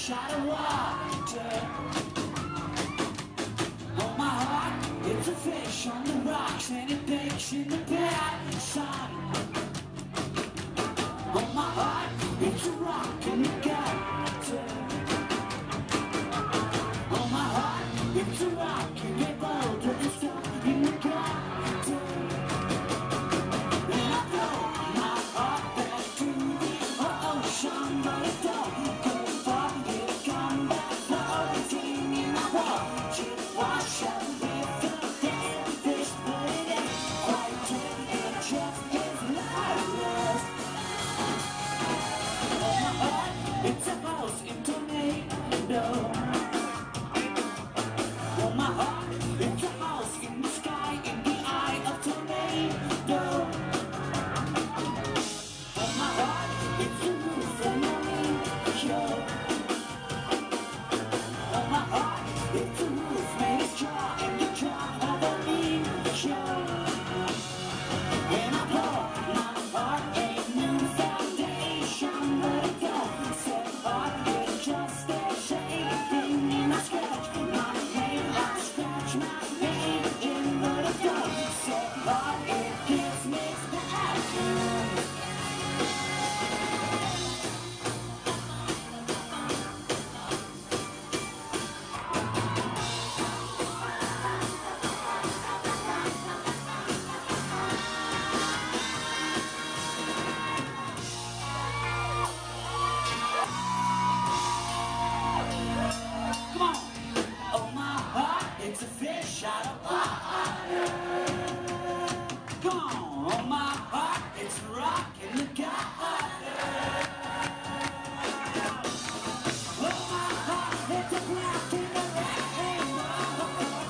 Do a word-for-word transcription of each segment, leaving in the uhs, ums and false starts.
fish out of water. On my heart, it's a fish on the rocks, and it bakes in the bad sun. On my heart, it's a rock in the gutter. On my heart, it's a rock in the boulder, it's stuck in the gutter. And I throw my heart back to the ocean, but it don't go far. It'll come back floating in my watch. It wash up with the damn fish, but it ain't quite dead. It just is lifeless. On my heart, it's a house in tornado. On my heart, it's a house in the sky, in the eye of tornado. On my heart, it's a roof and a window. On my heart, it's a roof made of straw and the jaw of a window. When I pour my heart a new foundation, but it don't set apart, it just stays shaking. And I scratch my name, I scratch my name again, but it don't set apart, it gets mixed back in. Come on! Oh, my heart, it's a fish out of water. Come on! Oh, my heart, it's a rock in the gutter. Oh, my heart, it's a black in the rainbow.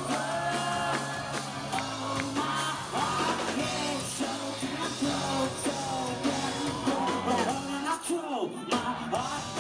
Oh, my heart, it's so damn cold, so damn cold. And I throw my heart